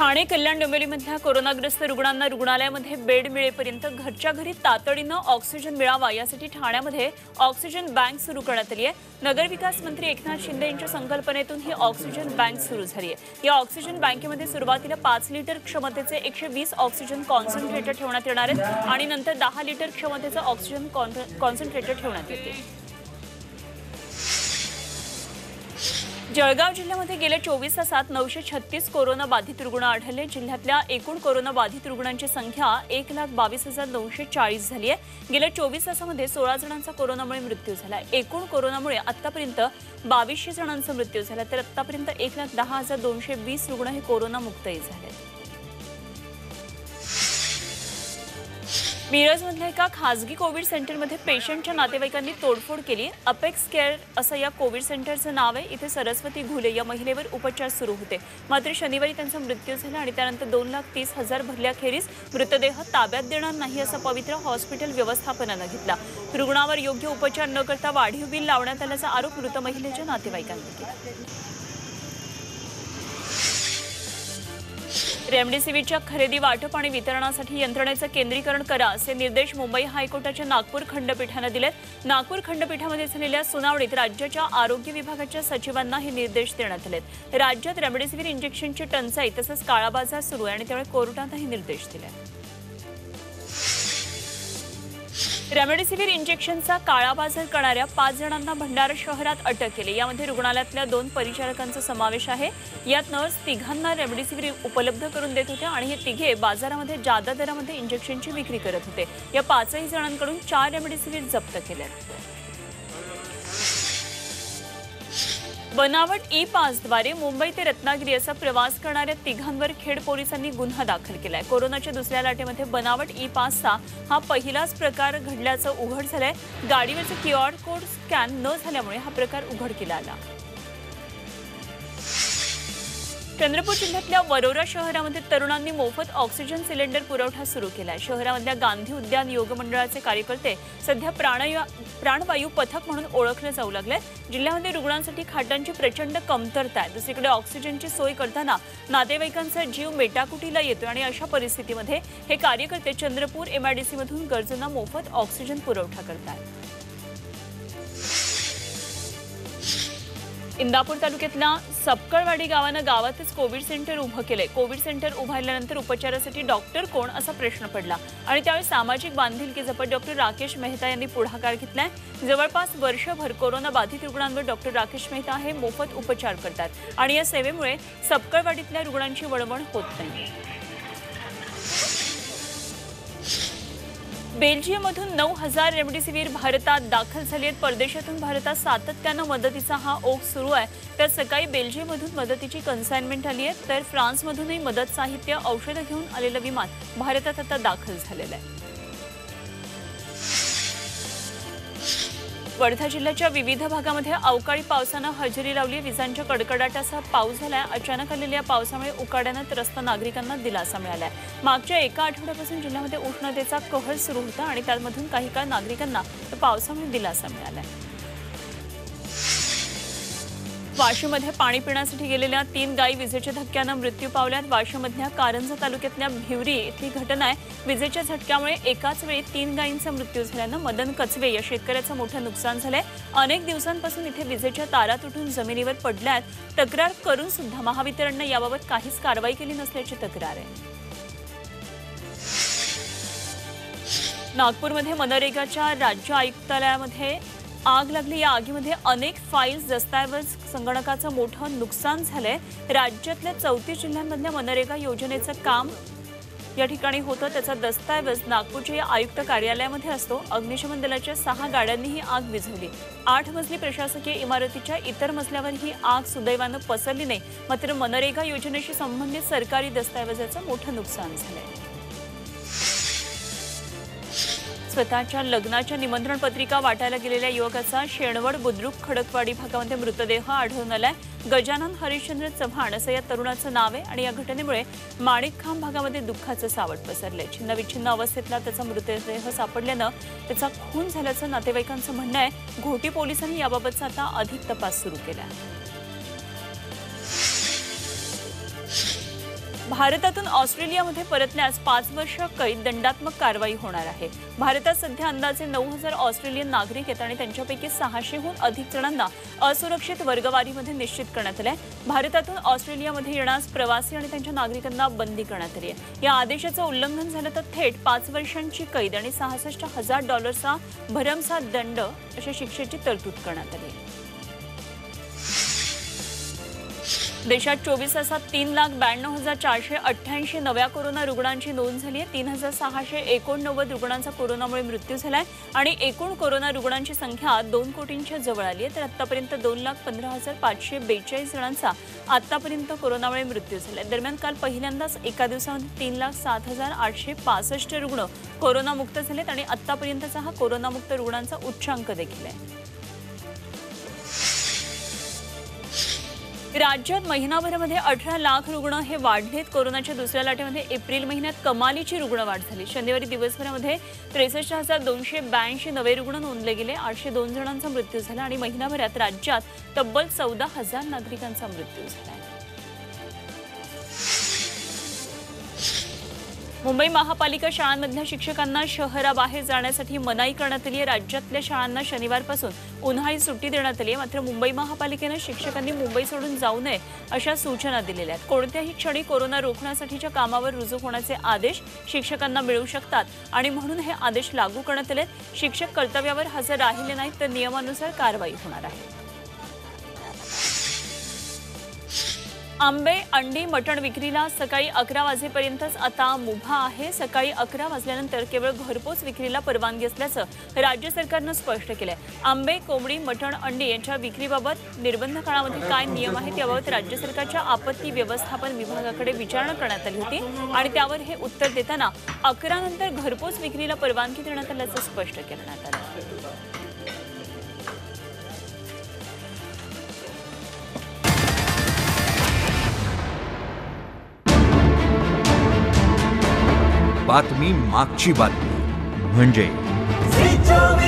ठाणे कल्याण डोंबिवलीमधल्या कोरोनाग्रस्त रुग्णांना रुग्णालयामध्ये बेड मिळेपर्यंत घरच्या घरी तातडीनं ऑक्सिजन मिळावा यासाठी ठाण्यामध्ये ऑक्सिजन बँक सुरू करण्यात आली आहे। नगरविकास मंत्री एकनाथ शिंदे यांच्या संकल्पनेतून ही ऑक्सिजन बँक सुरू झाली आहे। या ऑक्सिजन बँकेमध्ये सुरुवातीला 5 लिटर क्षमतेचे 120 ऑक्सिजन कॉन्सन्ट्रेटर ठेवण्यात येणार आहेत आणि नंतर 10 लिटर क्षमतेचे ऑक्सिजन कॉन्सन्ट्रेटर ठेवण्यात येतील। जळगाव जिल्ह्यामध्ये गेल्या 24 तासात 936 कोरोना बाधित रुग्ण आढळले। जिल्ह्यातल्या एकूण कोरोना बाधित रुग्णांची संख्या 1,22,940 झाली आहे। गेल्या 24 तासामध्ये 16 जणांचा कोरोनामुळे मृत्यू झाला। एकूण कोरोनामुळे आतापर्यंत 2200 जणांचा मृत्यू झाला, तर आतापर्यंत 1,10,220 रुग्ण हे कोरोनामुक्तही झाले। मिरजमधल्या एका खासगी कोविड सेंटरमध्ये पेशंटच्या नातेवाईकांनी तोडफोड केली। अपेक्स केअर असं या कोविड सेंटरचं नाव आहे। इथे सरस्वती घुले या महिलेवर उपचार सुरू होते, मात्र शनिवारी त्यांचा मृत्यू झाला आणि त्यानंतर 2,30,000 भरल्याखेरीज मृतदेह ताब्यात देणार नाही असा पवित्रा हॉस्पिटल व्यवस्थापनानं घेतला। रुग्णावर योग्य उपचार न करता वाढीव बिल लावण्यात आल्याचा आरोप मृत महिलेच्या नातेवाईकांनी केला। रेमडेसिवीरच्या खरेदी, वाटप आणि वितरणासाठी यंत्रणेचं केंद्रीकरण करा असे निर्देश मुंबई हायकोर्टाच्या नागपूर खंडपीठाने दिलेत। नागपूर खंडपीठामध्ये झालेल्या सुनावणीत राज्याच्या आरोग्य विभागाच्या सचिवांना हे निर्देश देण्यात आलेत। राज्यात रेमडेसिवीर इंजेक्शनची टंचाई तसंच काळाबाजार सुरू आहे आणि त्यामुळे कोर्टाने हे निर्देश दिले। रेमडेसिवीर इंजेक्शनचा काळाबाजार करणाऱ्या 5 जणांना भंडारा शहरात अटक केली। यामध्ये रुग्णालयातल्या 2 परिचारकांचा समावेश आहे। यात नर्स तिघांना रेमडेसिवीर उपलब्ध करून देत होत्या आणि हे तिघे बाजारामध्ये जादा दरामध्ये इंजेक्शनची विक्री करत होते। या 5 जणांकडून 4 रेमडेसिवीर जप्त केले। बनावट ई पासद्वारे मुंबई ते रत्नागिरी असा प्रवास करणाऱ्या तिघांवर खेड पोलिसांनी गुन्हा दाखल केलाय। कोरोनाच्या दुसऱ्या लाटेमध्ये बनावट ई पासचा हा पहिलाच प्रकार घडल्याचं उघड झालंय। गाडीवरचे क्यूआर कोड स्कॅन न झाल्यामुळे हा प्रकार उघडकीला आला। चंद्रपूर जिल्ह्यातल्या वरोरा शहरामध्ये तरुणांनी मोफत ऑक्सिजन सिलेंडर पुरवठा सुरू केलाय। शहरामधल्या गांधी उद्यान योग मंडळाचे कार्यकर्ते सध्या प्राणवायू पथक म्हणून ओळखले जाऊ लागले। जिल्ह्यामध्ये रुग्णांसाठी खाटांची प्रचंड कमतरता आहे। दुसरीकडे ऑक्सिजनची सोय करताना नातेवाईकांचा जीव मेटाकुटीला येतो आणि अशा परिस्थितीमध्ये हे कार्यकर्ते चंद्रपूर एमआयडीसी मधून गरजूंना मोफत ऑक्सिजन पुरवठा करतात। इंदापूर तालुक्यातल्या सपकळवाडी गावानं गावातच कोविड सेंटर उभं केलंय। कोविड सेंटर उभारल्यानंतर उपचारासाठी डॉक्टर कोण असा प्रश्न पडला आणि त्यावेळी सामाजिक बांधिलकी जपत डॉक्टर राकेश मेहता यांनी पुढाकार घेतलाय। जवळपास वर्षभर कोरोना बाधित रुग्णांवर डॉक्टर राकेश मेहता हे मोफत उपचार करतात आणि या सेवेमुळे सपकळवाडीतल्या रुग्णांची वळवण होत नाही। बेल्जियममधून 9,000 रेमडेसिवीर भारतात दाखल झाली आहेत। परदेशातून भारतात सातत्यानं मदतीचा हा ओघ सुरू आहे। तर सकाळी बेल्जियममधून मदतीची कन्साइनमेंट आली आहे, तर फ्रान्समधूनही मदत साहित्य, औषधं घेऊन आलेलं विमान भारतात आता दाखल झालेलं आहे। वर्धा जिल्ह्याच्या विविध भागामध्ये अवकाळी पावसानं हजेरी लावली। विजांच्या कडकडाटासह पाऊस झालाय। अचानक आलेल्या पावसामुळे उकाड्यानं त्रस्त नागरिकांना दिलासा मिळालाय। मागच्या एका आठवड्यापासून जिल्ह्यामध्ये उष्णतेचा कहर सुरू होता आणि त्यामधून काही काळ नागरिकांना पावसामुळे दिलासा मिळालाय। वाशीमध्ये पाणी पिण्यासाठी गेलेल्या 3 गायी विजेच्या धक्क्यानं मृत्यू पावल्यात। वाशीमधल्या कारंजा तालुक्यातल्या भिवरी इथली घटना आहे। विजेच्या झटक्यामुळे एकाच वेळी 3 गायींचा मृत्यू झाल्यानं मदन कचवे या शेतकऱ्याचं मोठं नुकसान झालंय। अनेक दिवसांपासून इथे विजेच्या तारा तुटून जमिनीवर पडल्यात। तक्रार करून सुद्धा महावितरणने याबाबत काहीच कारवाई केली नसल्याची तक्रार आहे। नागपूरमध्ये मनरेगाच्या राज्य आयुक्तालयामध्ये आग लागली। या आगीमध्ये अनेक फाईल्स, दस्तऐवज, संगणकाचं मोठं नुकसान झालंय। राज्यातल्या 34 जिल्ह्यांमधल्या मनरेगा योजनेचं काम या ठिकाणी होतं, त्याचा दस्तऐवज नागपूरच्या या आयुक्त कार्यालयामध्ये असतो। अग्निशमन दलाच्या 6 गाड्यांनी ही आग विझवली। 8 मजली प्रशासकीय इमारतीच्या इतर मजल्यावर ही आग सुदैवानं पसरली नाही, मात्र मनरेगा योजनेशी संबंधित सरकारी दस्तऐवजाचं मोठं नुकसान झालंय। स्वतःच्या लग्नाच्या निमंत्रण पत्रिका वाटायला गेलेल्या युवकाचा शेणवड बुद्रुक खडकवाडी भागामध्ये मृतदेह आढळून आलाय। गजानन हरिश्चंद्र चव्हाण असं या तरुणाचं नाव आहे आणि या घटनेमुळे माणिकखांब भागामध्ये दुःखाचं सावट पसरलंय। छिन्नविच्छिन्न अवस्थेतला त्याचा मृतदेह सापडल्यानं त्याचा खून झाल्याचं नातेवाईकांचं म्हणणं आहे। घोटी पोलिसांनी याबाबतचा आता अधिक तपास सुरू केला आहे। भारतातून ऑस्ट्रेलियामध्ये परतल्यास 5 वर्ष कैद, दंडात्मक कारवाई होणार आहे. भारतात सध्या अंदाजे 9,000 ऑस्ट्रेलियन नागरिक आहेत आणि त्यांच्यापैकी 600हून अधिक जणांना असुरक्षित वर्गवारीमध्ये निश्चित करण्यात आले. भारतातून ऑस्ट्रेलियामध्ये येण्यास प्रवासी आणि त्यांच्या नागरिकांना बंदी करण्यात आली आहे. या आदेशाचं उल्लंघन झालं तर थेट 5 वर्षांची कैद आणि $66,000 भरमसाठ दंड अशा शिक्षेची तरतूद करण्यात आली आहे. देशात 24 तासात 3,92,488 नव्या कोरोना रुग्णांची नोंद झाली आहे. 3,689 रुग्णांचा कोरोनामुळे मृत्यू झालाय आणि एकूण कोरोना रुग्णांची संख्या 2 कोटींच्या जवळ आली आहे. तर आतापर्यंत 2,15,542 जणांचा आतापर्यंत कोरोनामुळे मृत्यू झालाय. दरम्यान काल पहिल्यांदाच एका दिवसामध्ये 3,07,865 रुग्ण कोरोनामुक्त झालेत आणि आतापर्यंतचा हा कोरोनामुक्त रुग्णांचा उच्चांक देखील आहे. राज्यात महिनाभरामध्ये 18 लाख रुग्ण हे वाढलेत. कोरोनाच्या दुसऱ्या लाटेमध्ये एप्रिल महिन्यात कमालीची रुग्णवाढ झाली. शनिवारी दिवसभरामध्ये 63,282 नवे रुग्ण नोंदले गेले. 802 जणांचा मृत्यू झाला आणि महिनाभरात राज्यात तब्बल 14,000 नागरिकांचा मृत्यू झाला. मुंबई महापालिका शाळांमधल्या शिक्षकांना शहराबाहेर जाण्यासाठी मनाई करण्यात आली आहे. राज्यातल्या शाळांना शनिवारपासून उन्हाळी सुट्टी देण्यात आली आहे. मात्र मुंबई महापालिकेनं शिक्षकांनी मुंबई सोडून जाऊ नये अशा सूचना दिलेल्या आहेत. कोणत्याही क्षणी कोरोना रोखण्यासाठीच्या कामावर रुजू होण्याचे आदेश शिक्षकांना मिळू शकतात आणि म्हणून हे आदेश लागू करण्यात आले. शिक्षक कर्तव्यावर हजर राहिले नाहीत तर नियमानुसार कारवाई होणार आहे. आंबे, अंडी, मटण विक्रीला सकाळी 11 वाजेपर्यंतच आता मुभा आहे. सकाळी 11 वाजल्यानंतर केवळ घरपोच विक्रीला परवानगी असल्याचं राज्य सरकारनं स्पष्ट केलंय. आंबे, कोंबडी, मटण, अंडी यांच्या विक्रीबाबत निर्बंध काळामध्ये काय नियम आहेत याबाबत राज्य सरकारच्या आपत्ती व्यवस्थापन विभागाकडे विचारणा करण्यात आली होती आणि त्यावर हे उत्तर देताना 11 नंतर घरपोच विक्रीला परवानगी देण्यात आल्याचं स्पष्ट करण्यात आलं. बातमी मागची बातमी म्हणजे